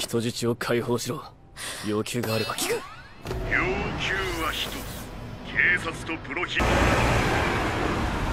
人質を解放しろ。要求があれば聞く。 要求は一つ。警察とプロヒー